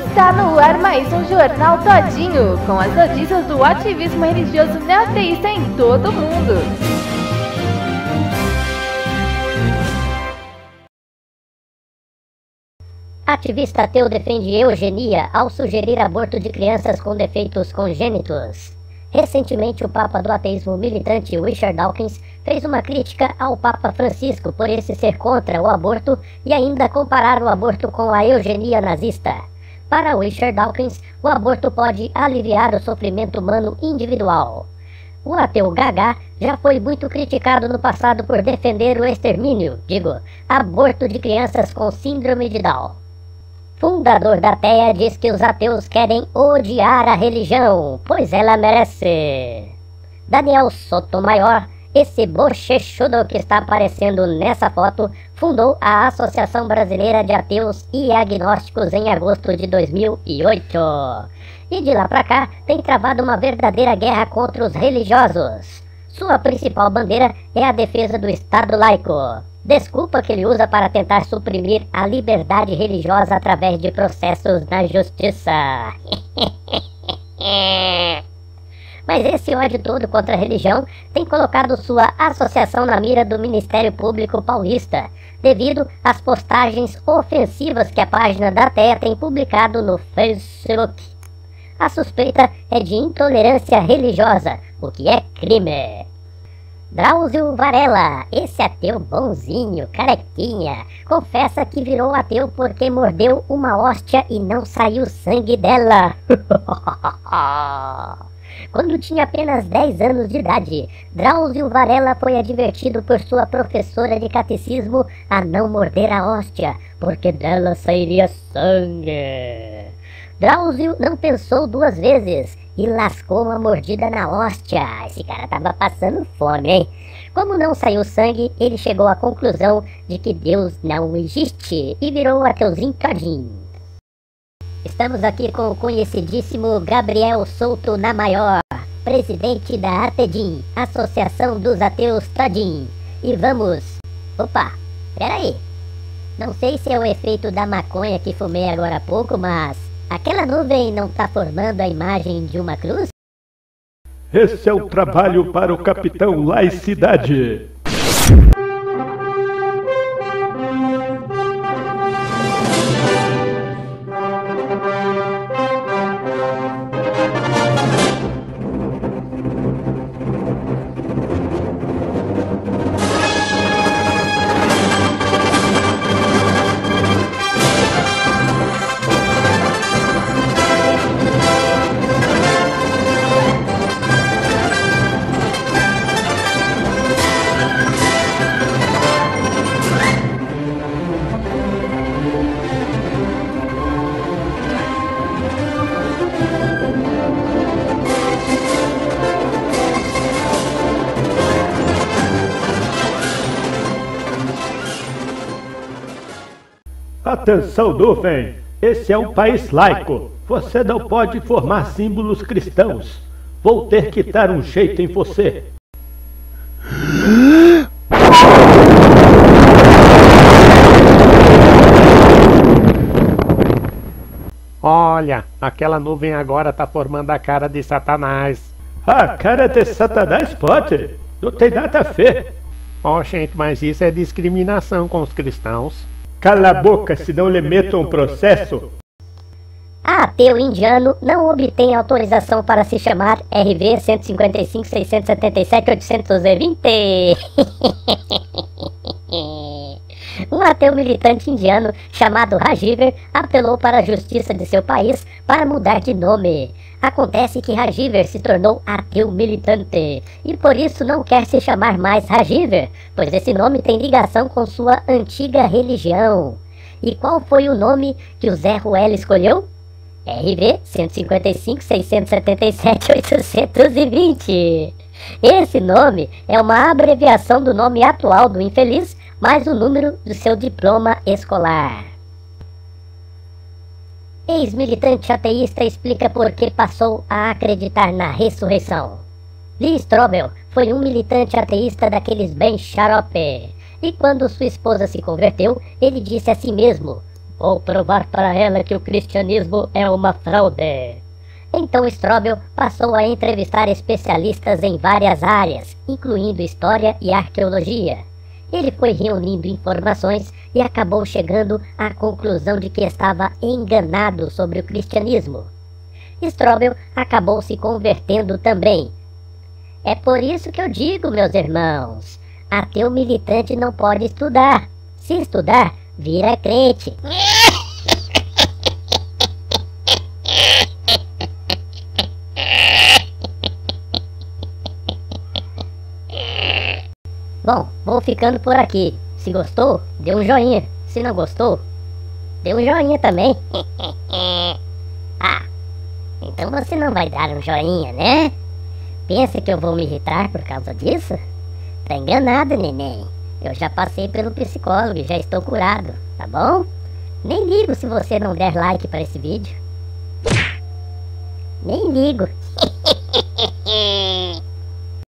Está no ar mais um Jornal Todinho, com as notícias do ativismo religioso neoateísta em todo o mundo. Ativista ateu defende eugenia ao sugerir aborto de crianças com defeitos congênitos. Recentemente, o Papa do ateísmo militante Richard Dawkins fez uma crítica ao Papa Francisco por esse ser contra o aborto e ainda comparar o aborto com a eugenia nazista. Para Richard Dawkins, o aborto pode aliviar o sofrimento humano individual. O ateu Gaga já foi muito criticado no passado por defender o extermínio, aborto de crianças com síndrome de Down. Fundador da TEA diz que os ateus querem odiar a religião, pois ela merece. Daniel Sotomayor, esse bochechudo que está aparecendo nessa foto, fundou a Associação Brasileira de Ateus e Agnósticos em agosto de 2008. E de lá pra cá tem travado uma verdadeira guerra contra os religiosos. Sua principal bandeira é a defesa do Estado laico. Desculpa que ele usa para tentar suprimir a liberdade religiosa através de processos na justiça. Mas esse ódio todo contra a religião tem colocado sua associação na mira do Ministério Público Paulista, devido às postagens ofensivas que a página da TEA tem publicado no Facebook. A suspeita é de intolerância religiosa, o que é crime. Drauzio Varela, esse ateu bonzinho, carequinha, confessa que virou ateu porque mordeu uma hóstia e não saiu sangue dela. Quando tinha apenas 10 anos de idade, Drauzio Varela foi advertido por sua professora de catecismo a não morder a hóstia, porque dela sairia sangue. Drauzio não pensou duas vezes e lascou uma mordida na hóstia. Esse cara tava passando fome, hein? Como não saiu sangue, ele chegou à conclusão de que Deus não existe e virou ateuzinho todinho. Estamos aqui com o conhecidíssimo Gabriel Souto na Maior, presidente da ATEDIM, Associação dos Ateus Todinho. E vamos... Opa, peraí. Não sei se é o efeito da maconha que fumei agora há pouco, mas... aquela nuvem não tá formando a imagem de uma cruz? Esse é o trabalho para o Capitão Laicidade. Atenção, nuvem! Esse é um país laico. Você não pode formar símbolos cristãos. Vou ter que dar um jeito em você. Olha, aquela nuvem agora tá formando a cara de Satanás. A cara de Satanás pode? Não tem nada a ver. Oh, gente, mas isso é discriminação com os cristãos. Cala a boca, senão lhe meto um processo. Ateu indiano não obtém autorização para se chamar RV 155-677-820. Um ateu militante indiano chamado Rajiver apelou para a justiça de seu país para mudar de nome. Acontece que Rajiver se tornou ateu militante e por isso não quer se chamar mais Rajiver, pois esse nome tem ligação com sua antiga religião. E qual foi o nome que o Zé Ruela escolheu? RV 155-677-820. Esse nome é uma abreviação do nome atual do infeliz, mais o número do seu diploma escolar. Ex-militante ateísta explica por que passou a acreditar na ressurreição. Lee Strobel foi um militante ateísta daqueles bem xarope. E quando sua esposa se converteu, ele disse a si mesmo: Vou provar para ela que o cristianismo é uma fraude. Então Strobel passou a entrevistar especialistas em várias áreas, incluindo história e arqueologia. Ele foi reunindo informações e acabou chegando à conclusão de que estava enganado sobre o cristianismo. Strobel acabou se convertendo também. É por isso que eu digo, meus irmãos, ateu militante não pode estudar. Se estudar, vira crente. Bom, vou ficando por aqui. Se gostou, dê um joinha. Se não gostou, dê um joinha também. Ah, então você não vai dar um joinha, né? Pensa que eu vou me irritar por causa disso? Tá enganado, neném. Eu já passei pelo psicólogo e já estou curado, tá bom? Nem ligo se você não der like para esse vídeo. Nem ligo.